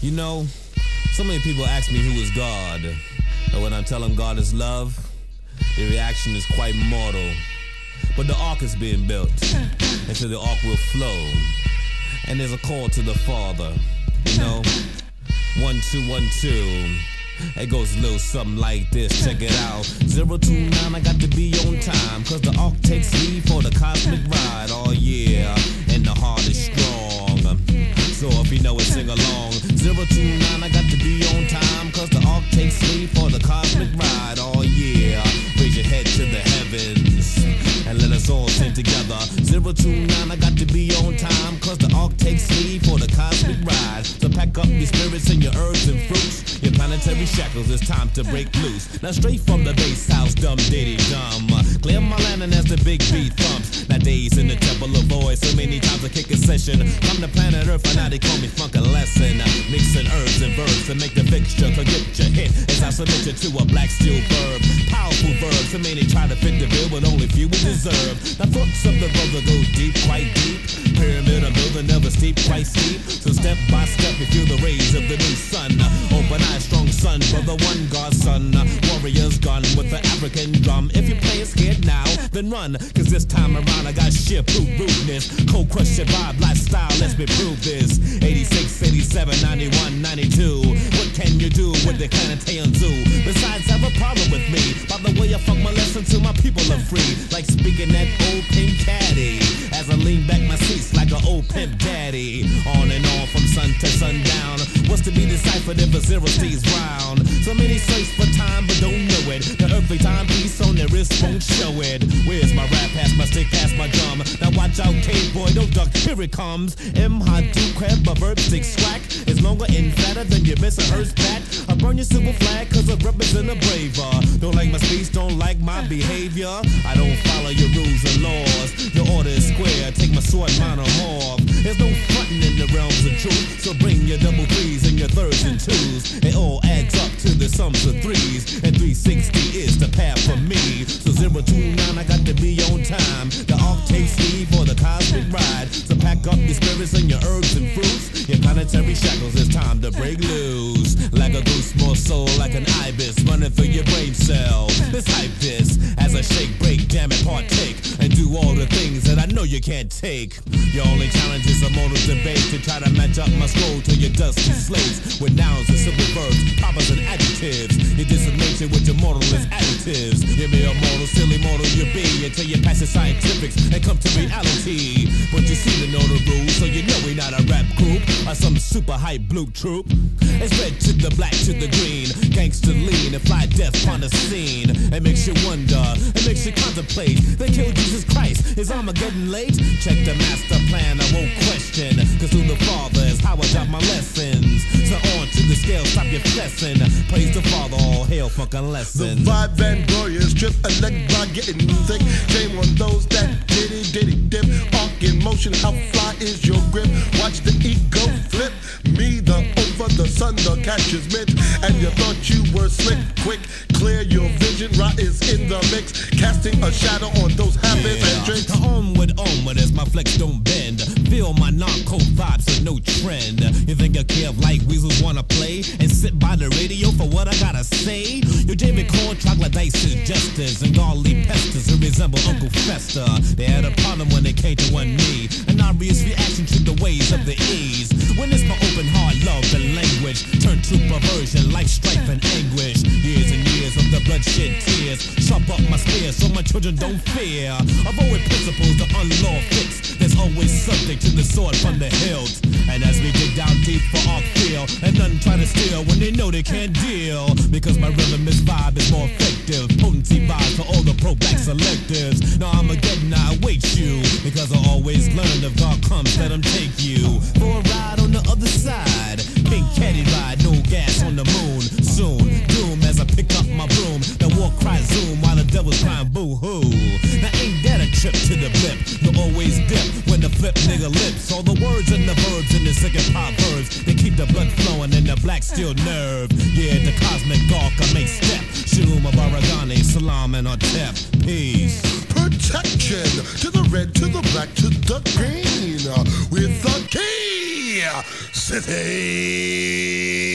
You know, so many people ask me who is God, and when I tell them God is love, the reaction is quite mortal. But the ark is being built, and so the ark will flow, and there's a call to the Father. You know, 1 2 1 2. It goes a little something like this, check it out. 029, I got to be on time, cause the ark takes me for the cosmic ride. Oh yeah, and the heart is strong. So if you know it, sing along. 029, I got to be on time, cause the ark takes me for the cosmic ride. Oh yeah, raise your head to the heavens and let us all sing together. 029, I got to be on time, cause the ark takes me for the cosmic ride. So pack up your spirits and your herbs and fruits, your planetary shackles, it's time to break loose. Now straight from the bass house, dum diddy dum. Clear my landing as the big beat thumps. Now days in the temple of voice, so many times I kick a session. Come to planet Earth and now they call me Funk a Lesson. Mixing herbs and verbs to make the fixture could get your hit as I submit you to a black steel verb. Powerful verbs, so many try to fit the bill, but only few will deserve. The thoughts of the road go deep, quite deep. Pyramid of building never steep, quite steep. So step by step you feel the rays of the new sun. Open eyes, strong sun, brother, one God, son. Warriors gone with the African drum. If you're playing scared now, then run, cause this time around I got sheer proof rudeness. Cold crush your vibe, lifestyle, let's me prove this. 86, 87, 91, 92. What can you do with the kind of Zoo? Besides have a problem with me, by the way I fuck my lesson till my people are free. Like speaking that old pink caddy, as I lean back my seats like an old pimp daddy. On and on from sun to sundown, what's to be deciphered if a zero stays round? So many search for time but don't know it. The earthly timepiece on their wrist won't show it. Where's my rap, pass my stick, pass my drum? Now watch out, K-boy, don't duck, here it comes. M-hot-do crab, a verb stick swag. It's longer and fatter than your missing hers bat. I burn your silver flag cause I represent a braver. Don't like my speech, don't like my behavior. I don't follow your rules and laws. Your order is square, take my sword, mine or more. There's no frontin' in the realms of truth, so bring your double threes and your thirds and twos. It all adds up to the sums of threes, and 360 is the path for me. So 029, I got to be on time. The ark takes me for the cosmic ride. So pack up your spirits and your herbs and fruits, your planetary shackles, it's time to break loose. Like a goose, more soul, like an ibis running through your brain cell. Let's hype this as I shake, break, jam and partake, and do all the things that I know you can't take. Your only challenge is a mortal debate to try to match up my scroll to your dusty slates with nouns and simple verbs, props and adjectives. Your dissonation with your mortal is additives. You're mere mortal, silly mortal you be until you pass the scientifics and come to reality. But you seem to know the rules, so you know we not a rap group or some super hype blue troop. It's red to the black to the green, gangster lean and fly death on the scene. It makes you wonder, it makes you contemplate. They killed Jesus Christ, is Armageddon late? Check the master plan, I won't question, cause through the Father is how I drop my lessons. So on to the scale, stop your flexing. Praise the Father, all hail fucking lessons. The vibe and glorious trip, electron getting thick. Shame on those that diddy dip. Arc in motion, how fly is your grip? Watch the ego flip. Me, the over, the sun, the catch is mint. And you thought you were slick, quick, clear your vision. Ra is in the mix, casting a shadow on those habits and drinks. The onward as my flex don't bend. Feel my non-code vibes are no trend. You think I care if like weasels wanna play and sit by the radio for what I gotta say? Your David Corn, troglodytes, jesters, and godly pesters who resemble Uncle Fester. They had a problem when they came to one knee, an obvious reaction to the ways of the ease. When it's my open heart, love and language turn to perversion, life strife and anguish. Years and years of the bloodshed tears sharp up my spear so my children don't fear. Avoid principles, the unlaw fix. There's always subject to the sword from the hilt. And as we dig down deep for arc feel, and none try to steal when they know they can't deal. Because my rhythm is vibe is more effective. Potency vibe for all the pro-black selectives. Now Armageddon, I await you, because I always learn if God comes, let him take you for a ride on the other side. Pink caddy ride, no gas on the moon. Soon, doom as I pick up my broom. The war cries zoom while the devil's crying boo-hoo. Now ain't that a trip to the blip? You always dip when the flip nigga lips. All the words and the verbs in the second proverbs, they keep the blood flowing in the black steel nerve. Yeah, the cosmic gawk I make step. Shalom Baragani, Salam and Otep. Peace. Put protection to the red, to the black, to the green with the key city.